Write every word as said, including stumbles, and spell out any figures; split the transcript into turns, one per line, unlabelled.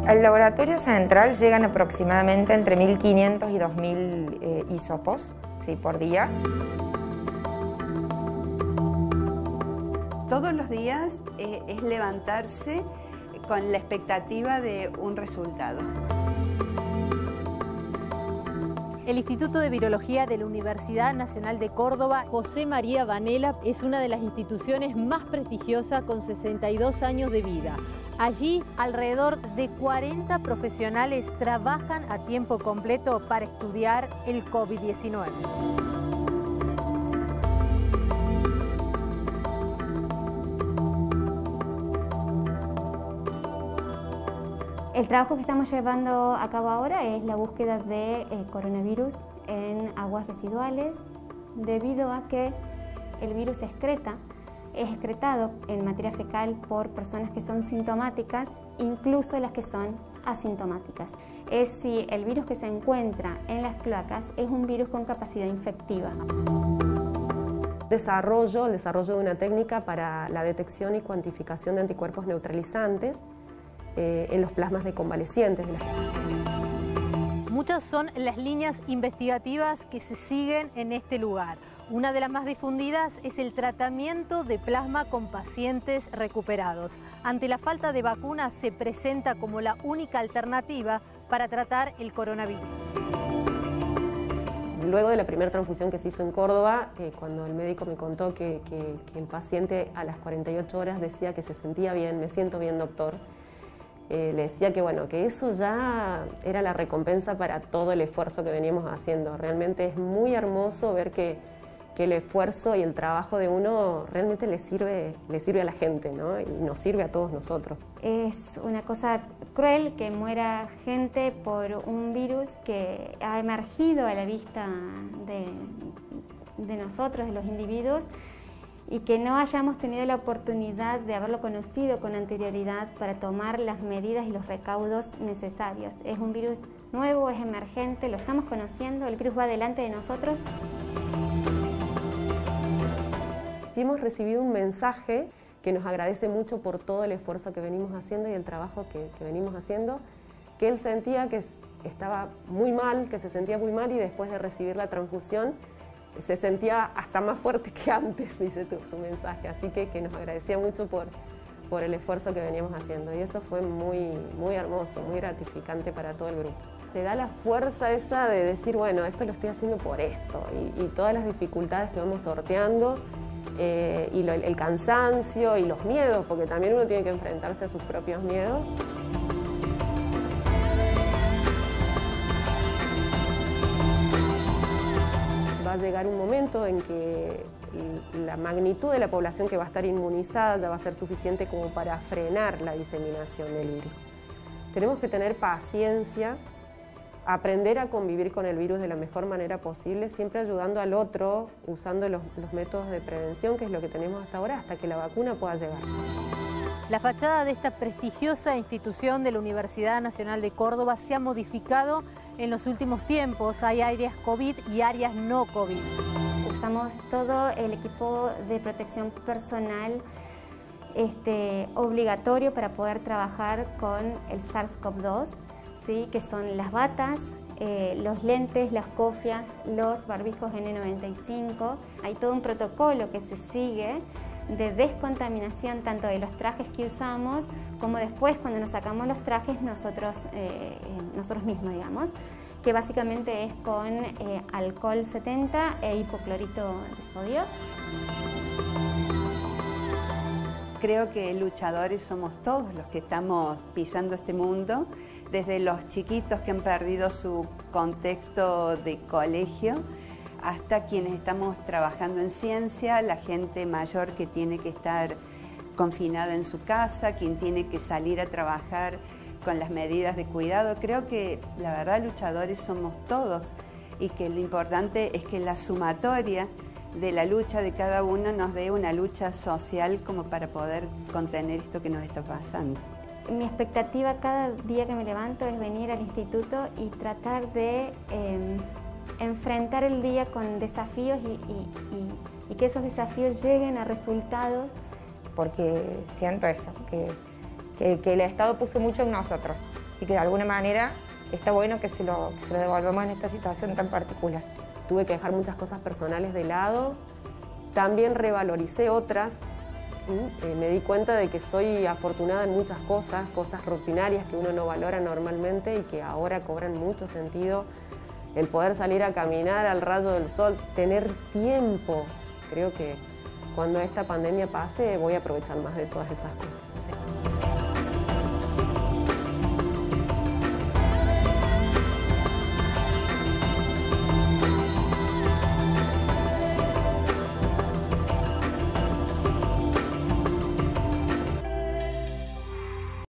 Al laboratorio central llegan aproximadamente entre mil quinientos y dos mil eh, hisopos, ¿sí?, por día.
Todos los días eh, es levantarse con la expectativa de un resultado.
El Instituto de Virología de la Universidad Nacional de Córdoba, José María Vanela, es una de las instituciones más prestigiosas con sesenta y dos años de vida. Allí, alrededor de cuarenta profesionales trabajan a tiempo completo para estudiar el COVID diecinueve.
El trabajo que estamos llevando a cabo ahora es la búsqueda de eh, coronavirus en aguas residuales, debido a que el virus excreta, es excretado en materia fecal por personas que son sintomáticas, incluso las que son asintomáticas. Es si el virus que se encuentra en las cloacas es un virus con capacidad infectiva.
Desarrollo, el desarrollo de una técnica para la detección y cuantificación de anticuerpos neutralizantes eh, en los plasmas de convalecientes. De la...
Muchas son las líneas investigativas que se siguen en este lugar. Una de las más difundidas es el tratamiento de plasma con pacientes recuperados. Ante la falta de vacunas se presenta como la única alternativa para tratar el coronavirus.
Luego de la primera transfusión que se hizo en Córdoba, eh, cuando el médico me contó que, que, que el paciente a las cuarenta y ocho horas decía que se sentía bien, me siento bien, doctor, eh, le decía que, bueno, que eso ya era la recompensa para todo el esfuerzo que veníamos haciendo. Realmente es muy hermoso ver que, que el esfuerzo y el trabajo de uno realmente le sirve, le sirve a la gente, ¿no? Y nos sirve a todos nosotros.
Es una cosa cruel que muera gente por un virus que ha emergido a la vista de, de nosotros, de los individuos, y que no hayamos tenido la oportunidad de haberlo conocido con anterioridad para tomar las medidas y los recaudos necesarios. Es un virus nuevo, es emergente, lo estamos conociendo, el virus va delante de nosotros.
Hemos recibido un mensaje que nos agradece mucho por todo el esfuerzo que venimos haciendo y el trabajo que, que venimos haciendo, que él sentía que estaba muy mal, que se sentía muy mal y después de recibir la transfusión se sentía hasta más fuerte que antes, dice tu, su mensaje, así que, que nos agradecía mucho por, por el esfuerzo que veníamos haciendo y eso fue muy, muy hermoso, muy gratificante para todo el grupo. Te da la fuerza esa de decir, bueno, esto lo estoy haciendo por esto y, y todas las dificultades que vamos sorteando. Eh, y lo, el cansancio y los miedos, porque también uno tiene que enfrentarse a sus propios miedos. Va a llegar un momento en que la magnitud de la población que va a estar inmunizada ya va a ser suficiente como para frenar la diseminación del virus. Tenemos que tener paciencia, aprender a convivir con el virus de la mejor manera posible, siempre ayudando al otro, usando los, los métodos de prevención, que es lo que tenemos hasta ahora, hasta que la vacuna pueda llegar.
La fachada de esta prestigiosa institución de la Universidad Nacional de Córdoba se ha modificado en los últimos tiempos. Hay áreas COVID y áreas no COVID.
Usamos todo el equipo de protección personal este, obligatorio para poder trabajar con el SARS CoV dos. ¿Sí? Que son las batas, eh, los lentes, las cofias, los barbijos ene noventa y cinco. Hay todo un protocolo que se sigue de descontaminación tanto de los trajes que usamos como después cuando nos sacamos los trajes nosotros, eh, nosotros mismos, digamos, que básicamente es con eh, alcohol setenta e hipoclorito de sodio.
Creo que luchadores somos todos los que estamos pisando este mundo, desde los chiquitos que han perdido su contexto de colegio, hasta quienes estamos trabajando en ciencia, la gente mayor que tiene que estar confinada en su casa, quien tiene que salir a trabajar con las medidas de cuidado. Creo que la verdad luchadores somos todos y que lo importante es que la sumatoria de la lucha de cada uno nos dé una lucha social como para poder contener esto que nos está pasando.
Mi expectativa cada día que me levanto es venir al instituto y tratar de eh, enfrentar el día con desafíos y, y, y, y que esos desafíos lleguen a resultados.
Porque siento eso, que, que, que el Estado puso mucho en nosotros y que de alguna manera está bueno que se lo, que se lo devolvamos en esta situación tan particular.
Tuve que dejar muchas cosas personales de lado, también revaloricé otras, eh, me di cuenta de que soy afortunada en muchas cosas, cosas rutinarias que uno no valora normalmente y que ahora cobran mucho sentido. El poder salir a caminar al rayo del sol, tener tiempo. Creo que cuando esta pandemia pase voy a aprovechar más de todas esas cosas.